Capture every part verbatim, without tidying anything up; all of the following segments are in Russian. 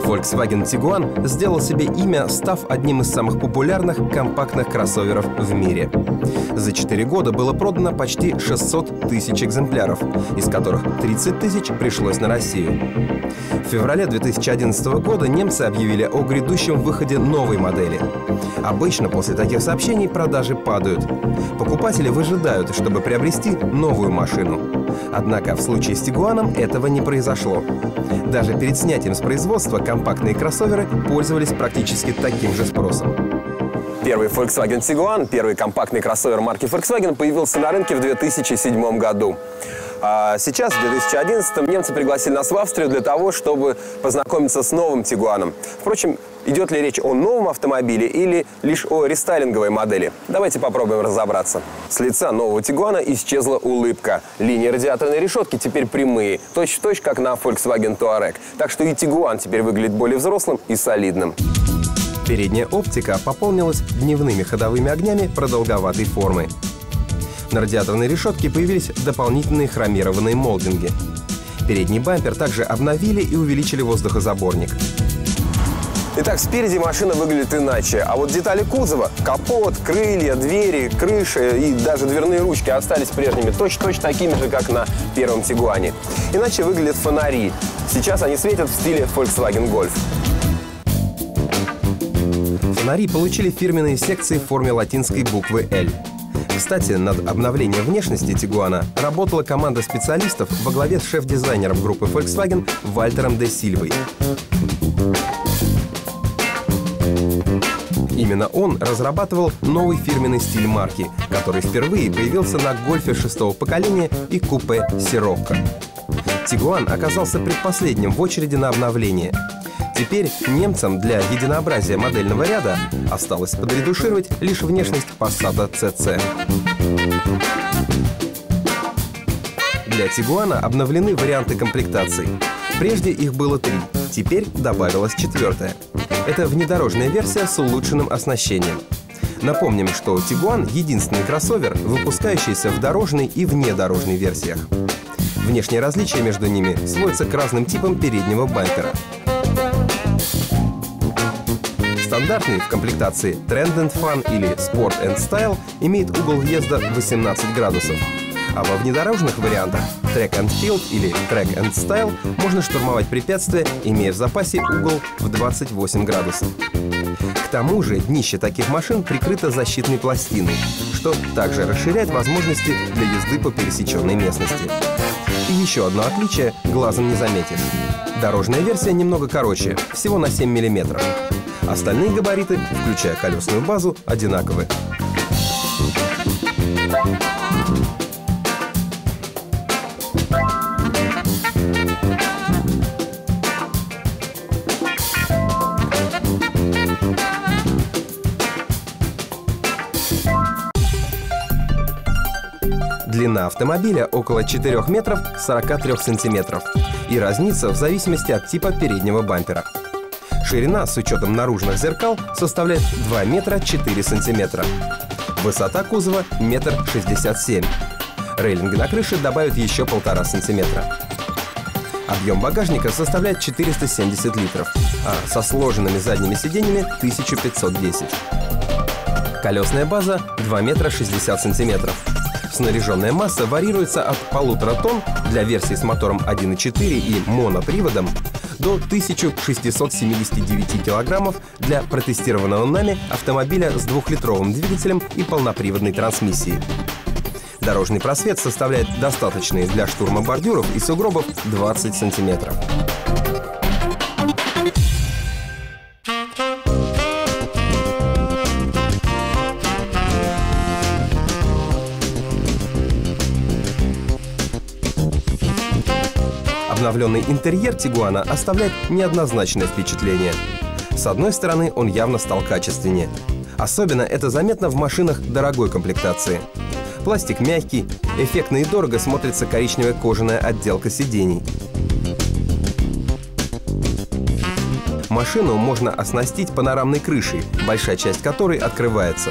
Volkswagen Tiguan сделал себе имя, став одним из самых популярных компактных кроссоверов в мире. За четыре года было продано почти шестьсот тысяч экземпляров, из которых тридцать тысяч пришлось на Россию. В феврале две тысячи одиннадцатого года немцы объявили о грядущем выходе новой модели. Обычно после таких сообщений продажи падают. Покупатели выжидают, чтобы приобрести новую машину. Однако в случае с Тигуаном этого не произошло. Даже перед снятием с производства компактные кроссоверы пользовались практически таким же спросом. Первый Volkswagen Tiguan, первый компактный кроссовер марки Volkswagen, появился на рынке в две тысячи седьмом году. А сейчас, в две тысячи одиннадцатом, немцы пригласили нас в Австрию для того, чтобы познакомиться с новым Тигуаном. Впрочем, идет ли речь о новом автомобиле или лишь о рестайлинговой модели? Давайте попробуем разобраться. С лица нового Тигуана исчезла улыбка. Линии радиаторной решетки теперь прямые, точь-в-точь, как на Volkswagen Touareg. Так что и Тигуан теперь выглядит более взрослым и солидным. Передняя оптика пополнилась дневными ходовыми огнями продолговатой формы. На радиаторной решетке появились дополнительные хромированные молдинги. Передний бампер также обновили и увеличили воздухозаборник. Итак, спереди машина выглядит иначе, а вот детали кузова, капот, крылья, двери, крыша и даже дверные ручки остались прежними, точно-точно такими же, как на первом Тигуане. Иначе выглядят фонари. Сейчас они светят в стиле Volkswagen Golf. Фонари получили фирменные секции в форме латинской буквы «Л». Кстати, над обновлением внешности Тигуана работала команда специалистов во главе с шеф-дизайнером группы Volkswagen Вальтером де Сильвой. Именно он разрабатывал новый фирменный стиль марки, который впервые появился на Гольфе шестого поколения и купе Сирокко. Тигуан оказался предпоследним в очереди на обновление. Теперь немцам для единообразия модельного ряда осталось подредушировать лишь внешность Passat си си. Для Тигуана обновлены варианты комплектаций. Прежде их было три, теперь добавилась четвертая. Это внедорожная версия с улучшенным оснащением. Напомним, что Тигуан — единственный кроссовер, выпускающийся в дорожной и внедорожной версиях. Внешние различия между ними сводятся к разным типам переднего бампера. Стандартный в комплектации Trend and Fun или Sport and Style имеет угол въезда восемнадцать градусов. А во внедорожных вариантах Track and Field или Track and Style можно штурмовать препятствия, имея в запасе угол в двадцать восемь градусов. К тому же днище таких машин прикрыто защитной пластиной, что также расширяет возможности для езды по пересеченной местности. И еще одно отличие глазом не заметишь. Дорожная версия немного короче, всего на семь миллиметров. Остальные габариты, включая колесную базу, одинаковы. Длина автомобиля около четырёх метров сорока трёх сантиметров и разнится в зависимости от типа переднего бампера. Ширина с учетом наружных зеркал составляет два метра четыре сантиметра. Высота кузова — метр шестьдесят семь. Рейлинг на крыше добавит еще полтора сантиметра. Объем багажника составляет четыреста семьдесят литров, а со сложенными задними сиденьями — тысяча пятьсот десять. Колесная база — два метра шестьдесят сантиметров. Снаряженная масса варьируется от полутора тонн для версии с мотором один и четыре и моноприводом до тысячи шестисот семидесяти девяти килограммов для протестированного нами автомобиля с двухлитровым двигателем и полноприводной трансмиссией. Дорожный просвет составляет достаточные для штурма бордюров и сугробов двадцать сантиметров. Обновленный интерьер Тигуана оставляет неоднозначное впечатление. С одной стороны, он явно стал качественнее. Особенно это заметно в машинах дорогой комплектации. Пластик мягкий, эффектно и дорого смотрится коричневая кожаная отделка сидений. Машину можно оснастить панорамной крышей, большая часть которой открывается.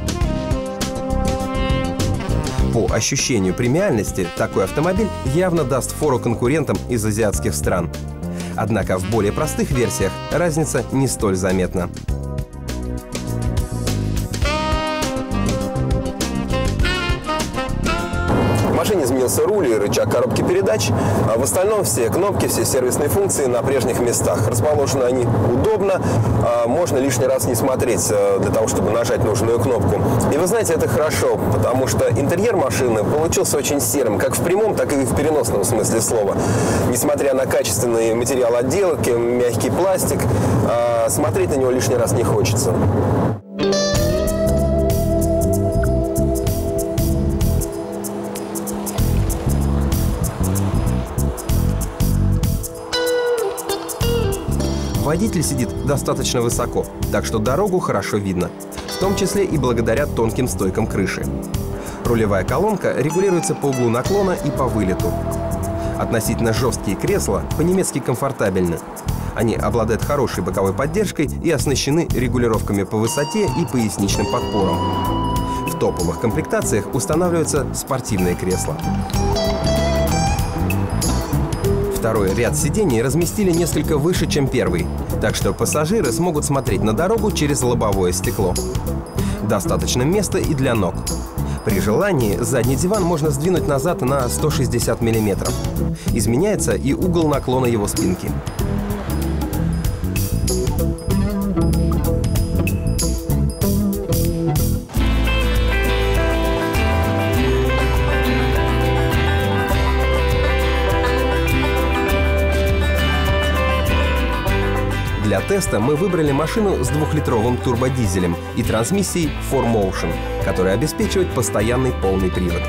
По ощущению премиальности, такой автомобиль явно даст фору конкурентам из азиатских стран. Однако в более простых версиях разница не столь заметна. В машине изменился руль и рычаг коробки передач, а в остальном все кнопки, все сервисные функции на прежних местах. Расположены они удобно, можно лишний раз не смотреть для того, чтобы нажать нужную кнопку. И вы знаете, это хорошо, потому что интерьер машины получился очень серым, как в прямом, так и в переносном смысле слова. Несмотря на качественный материал отделки, мягкий пластик, смотреть на него лишний раз не хочется. Водитель сидит достаточно высоко, так что дорогу хорошо видно, в том числе и благодаря тонким стойкам крыши. Рулевая колонка регулируется по углу наклона и по вылету. Относительно жесткие кресла по-немецки комфортабельны. Они обладают хорошей боковой поддержкой и оснащены регулировками по высоте и поясничным подпорам. В топовых комплектациях устанавливаются спортивные кресла. Второй ряд сидений разместили несколько выше, чем первый, так что пассажиры смогут смотреть на дорогу через лобовое стекло. Достаточно места и для ног. При желании задний диван можно сдвинуть назад на сто шестьдесят миллиметров. Изменяется и угол наклона его спинки. Для теста мы выбрали машину с двухлитровым турбодизелем и трансмиссией фор моушен, которая обеспечивает постоянный полный привод.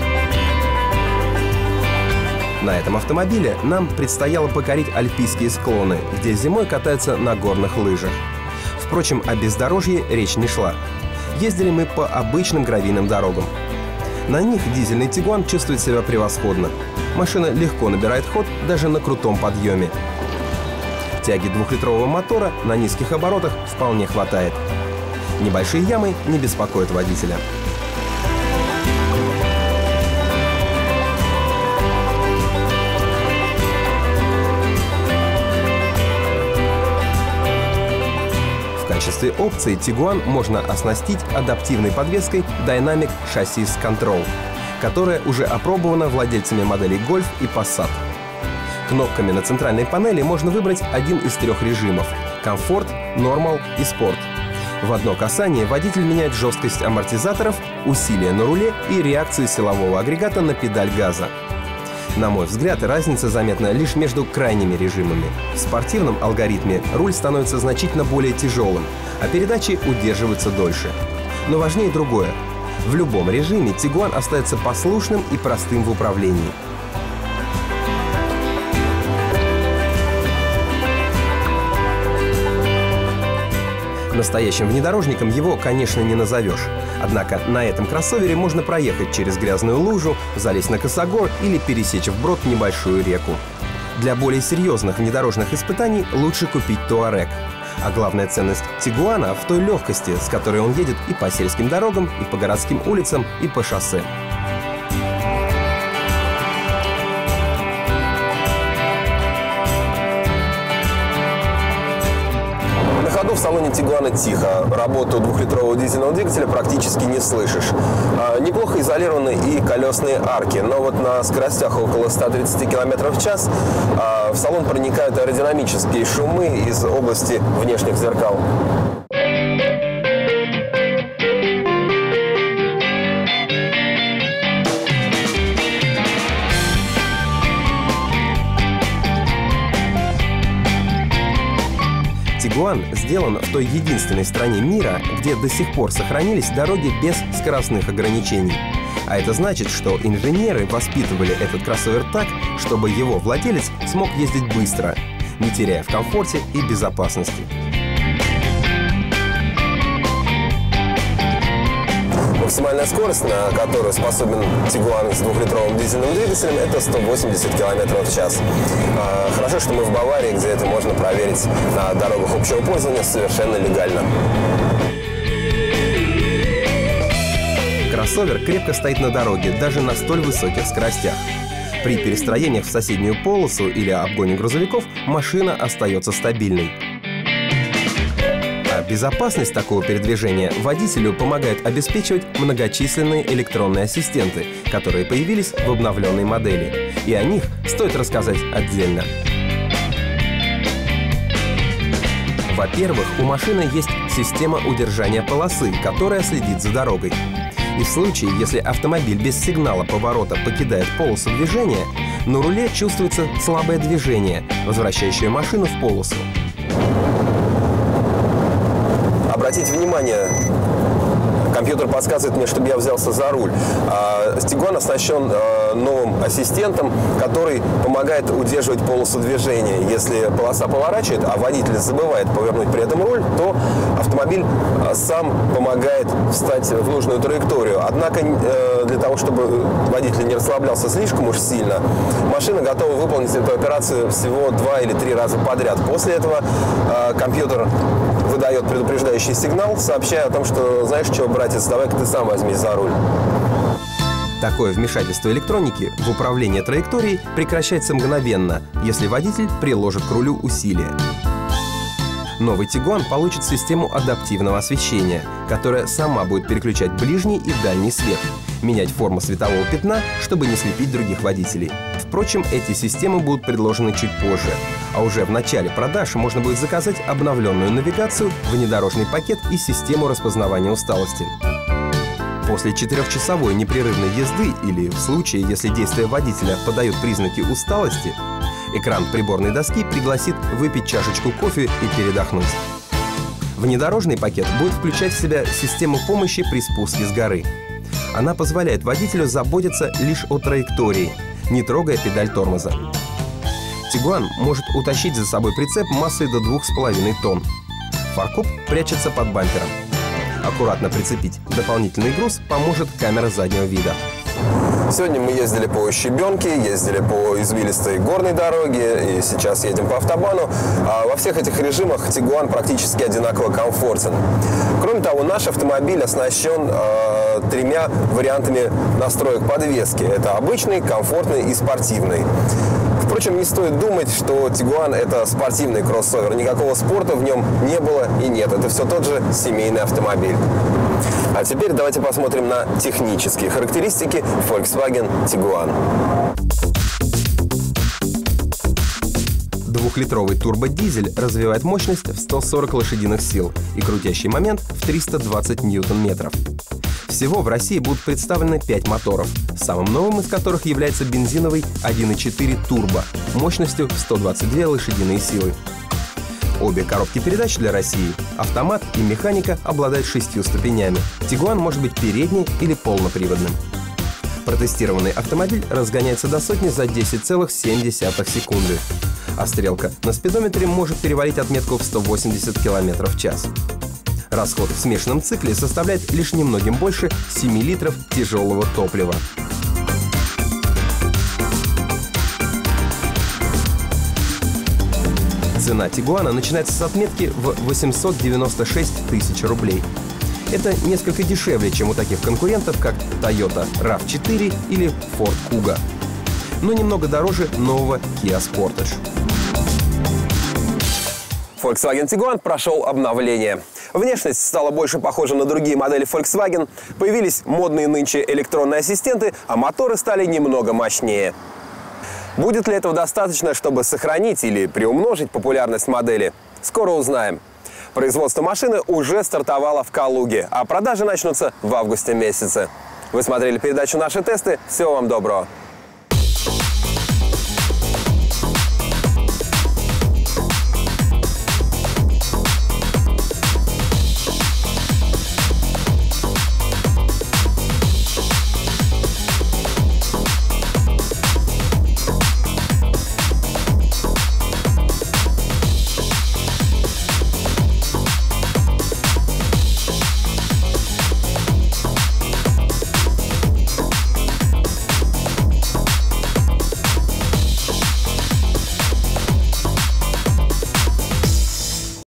На этом автомобиле нам предстояло покорить альпийские склоны, где зимой катаются на горных лыжах. Впрочем, о бездорожье речь не шла. Ездили мы по обычным гравийным дорогам. На них дизельный Тигуан чувствует себя превосходно. Машина легко набирает ход даже на крутом подъеме. Тяги двухлитрового мотора на низких оборотах вполне хватает. Небольшие ямы не беспокоят водителя. В качестве опции Тигуан можно оснастить адаптивной подвеской Dynamic Chassis Control, которая уже опробована владельцами моделей Golf и Passat. Кнопками на центральной панели можно выбрать один из трех режимов – комфорт, нормал и спорт. В одно касание водитель меняет жесткость амортизаторов, усилие на руле и реакцию силового агрегата на педаль газа. На мой взгляд, разница заметна лишь между крайними режимами. В спортивном алгоритме руль становится значительно более тяжелым, а передачи удерживаются дольше. Но важнее другое. В любом режиме Тигуан остается послушным и простым в управлении. Настоящим внедорожником его, конечно, не назовешь. Однако на этом кроссовере можно проехать через грязную лужу, залезть на косогор или пересечь вброд небольшую реку. Для более серьезных внедорожных испытаний лучше купить Touareg. А главная ценность Тигуана в той легкости, с которой он едет и по сельским дорогам, и по городским улицам, и по шоссе. В салоне Тигуана тихо. Работу двухлитрового дизельного двигателя практически не слышишь. А, неплохо изолированы и колесные арки, но вот на скоростях около ста тридцати километров в час а, в салон проникают аэродинамические шумы из области внешних зеркал. Тигуан сделан в той единственной стране мира, где до сих пор сохранились дороги без скоростных ограничений. А это значит, что инженеры воспитывали этот кроссовер так, чтобы его владелец смог ездить быстро, не теряя в комфорте и безопасности. Максимальная скорость, на которую способен Тигуан с двухлитровым дизельным двигателем, это сто восемьдесят километров в час. Хорошо, что мы в Баварии, где это можно проверить на дорогах общего пользования совершенно легально. Кроссовер крепко стоит на дороге, даже на столь высоких скоростях. При перестроениях в соседнюю полосу или обгоне грузовиков машина остается стабильной. А безопасность такого передвижения водителю помогает обеспечивать многочисленные электронные ассистенты, которые появились в обновленной модели. И о них стоит рассказать отдельно. Во-первых, у машины есть система удержания полосы, которая следит за дорогой. И в случае, если автомобиль без сигнала поворота покидает полосу движения, на руле чувствуется слабое движение, возвращающее машину в полосу. Обратите внимание, компьютер подсказывает мне, чтобы я взялся за руль. Tiguan оснащен новым ассистентом, который помогает удерживать полосу движения. Если полоса поворачивает, а водитель забывает повернуть при этом руль, то автомобиль сам помогает встать в нужную траекторию. Однако для того, чтобы водитель не расслаблялся слишком уж сильно, машина готова выполнить эту операцию всего два или три раза подряд. После этого компьютер выдает предупреждающий сигнал, сообщая о том, что, знаешь что, братец, давай-ка ты сам возьмись за руль. Такое вмешательство электроники в управление траекторией прекращается мгновенно, если водитель приложит к рулю усилия. Новый Tiguan получит систему адаптивного освещения, которая сама будет переключать ближний и дальний свет, менять форму светового пятна, чтобы не слепить других водителей. Впрочем, эти системы будут предложены чуть позже, а уже в начале продаж можно будет заказать обновленную навигацию, внедорожный пакет и систему распознавания усталости. После четырехчасовой непрерывной езды или в случае, если действия водителя подают признаки усталости, экран приборной доски пригласит выпить чашечку кофе и передохнуть. Внедорожный пакет будет включать в себя систему помощи при спуске с горы. Она позволяет водителю заботиться лишь о траектории, не трогая педаль тормоза. Tiguan может утащить за собой прицеп массой до двух с половиной тонн. Фаркоп прячется под бампером. Аккуратно прицепить дополнительный груз поможет камера заднего вида. Сегодня мы ездили по щебенке, ездили по извилистой горной дороге и сейчас едем по автобану. А во всех этих режимах Tiguan практически одинаково комфортен. Кроме того, наш автомобиль оснащен э, тремя вариантами настроек подвески. Это обычный, комфортный и спортивный. Впрочем, не стоит думать, что Tiguan – это спортивный кроссовер. Никакого спорта в нем не было и нет. Это все тот же семейный автомобиль. А теперь давайте посмотрим на технические характеристики Volkswagen Tiguan. Двухлитровый турбодизель развивает мощность в сто сорок лошадиных сил и крутящий момент в триста двадцать ньютон-метров. Всего в России будут представлены пять моторов, самым новым из которых является бензиновый один и четыре турбо мощностью в сто двадцать две лошадиные силы. Обе коробки передач для России, автомат и механика, обладают шестью ступенями. Tiguan может быть передней или полноприводным. Протестированный автомобиль разгоняется до сотни за десять целых семь десятых секунды, а стрелка на спидометре может перевалить отметку в сто восемьдесят километров в час. Расход в смешанном цикле составляет лишь немногим больше семи литров тяжелого топлива. Цена Tiguan начинается с отметки в восемьсот девяносто шесть тысяч рублей. Это несколько дешевле, чем у таких конкурентов, как Toyota рав четыре или Ford Kuga, но немного дороже нового Kia Sportage. Volkswagen Tiguan прошел обновление. Внешность стала больше похожа на другие модели Volkswagen, появились модные нынче электронные ассистенты, а моторы стали немного мощнее. Будет ли этого достаточно, чтобы сохранить или приумножить популярность модели? Скоро узнаем. Производство машины уже стартовало в Калуге, а продажи начнутся в августе месяце. Вы смотрели передачу «Наши тесты». Всего вам доброго!